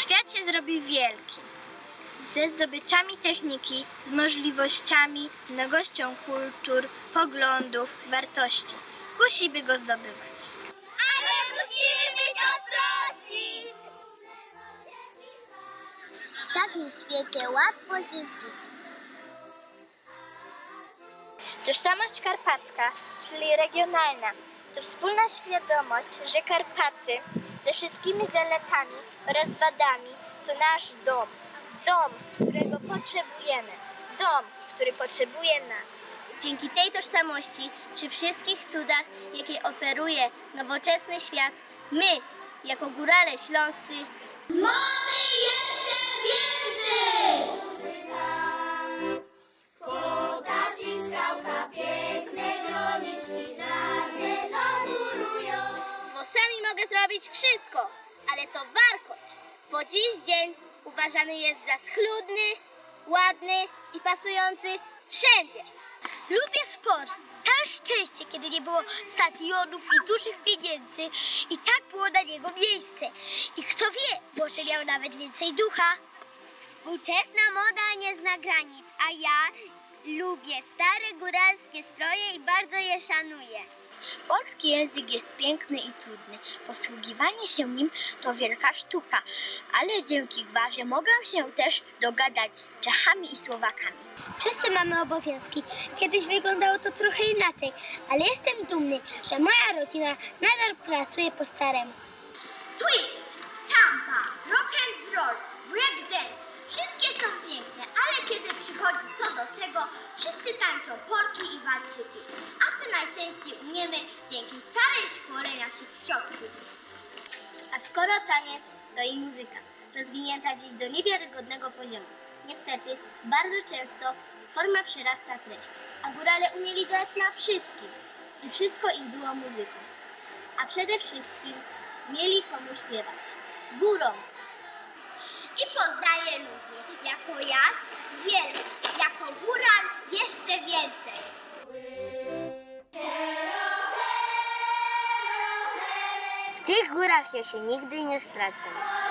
Świat się zrobi wielki, ze zdobyczami techniki, z możliwościami, mnogością kultur, poglądów, wartości. Musimy go zdobywać. Ale musimy być ostrożni! W takim świecie łatwo się zgubić. Tożsamość karpacka, czyli regionalna, to wspólna świadomość, że Karpaty ze wszystkimi zaletami oraz wadami to nasz dom. Dom, którego potrzebujemy. Dom, który potrzebuje nas. Dzięki tej tożsamości, przy wszystkich cudach, jakie oferuje nowoczesny świat, my, jako górale śląscy, Mamy jeszcze więcej! Kotarz i skałka, piękne groniczki nad rzeką górują. z włosami mogę zrobić wszystko, ale to warkocz, bo dziś dzień uważany jest za schludny, ładny i pasujący wszędzie. Lubię sport. Całe szczęście, kiedy nie było stadionów i dużych pieniędzy i tak było na niego miejsce. I kto wie, może miał nawet więcej ducha. Współczesna moda nie zna granic, a ja lubię stare góralskie stroje i bardzo je szanuję. Polski język jest piękny i trudny. Posługiwanie się nim to wielka sztuka, ale dzięki gwarze mogę się też dogadać z Czechami i Słowakami. Wszyscy mamy obowiązki. Kiedyś wyglądało to trochę inaczej, ale jestem dumny, że moja rodzina nadal pracuje po staremu. Twist, samba, rock and roll, breakdance. Wszystkie są piękne, ale kiedy przychodzi co do czego, wszyscy tańczą polki i walczyki. A co najczęściej umiemy dzięki starej szkole naszych przodków. A skoro taniec, to i muzyka, rozwinięta dziś do niewiarygodnego poziomu. Niestety, bardzo często forma przerasta treść, a górale umieli grać na wszystkim i wszystko im było muzyką. A przede wszystkim mieli komu śpiewać. Górą. I poznaję ludzi, jako Jaś wielu, jako góral jeszcze więcej. W tych górach ja się nigdy nie stracę.